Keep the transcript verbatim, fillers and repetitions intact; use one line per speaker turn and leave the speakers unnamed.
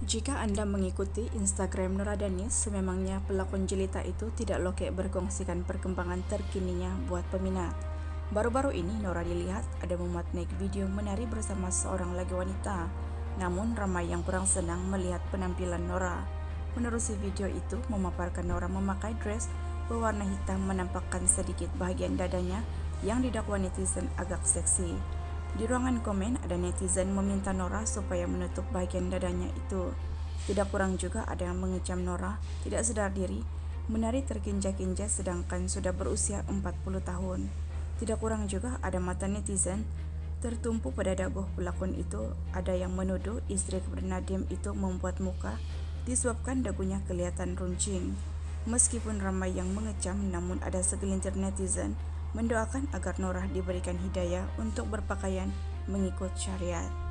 Jika Anda mengikuti Instagram Nuradanis, sememangnya pelakon jelita itu tidak lokek berkongsikan perkembangan terkininya buat peminat. Baru-baru ini Nora dilihat ada memuat naik video menari bersama seorang lagi wanita. Namun ramai yang kurang senang melihat penampilan Nora. Menerusi video itu memaparkan Nora memakai dress berwarna hitam menampakkan sedikit bahagian dadanya yang didakwa netizen agak seksi. Di ruangan komen ada netizen meminta Nora supaya menutup bagian dadanya itu. Tidak kurang juga ada yang mengecam Nora tidak sadar diri menari terkinja-kinja sedangkan sudah berusia empat puluh tahun. Tidak kurang juga ada mata netizen tertumpu pada daguh pelakon itu. Ada yang menuduh istri kepada Nadiem itu membuat muka disebabkan dagunya kelihatan runcing. Meskipun ramai yang mengecam, namun ada segelintir netizen mendoakan agar Nora diberikan hidayah untuk berpakaian mengikut syariat.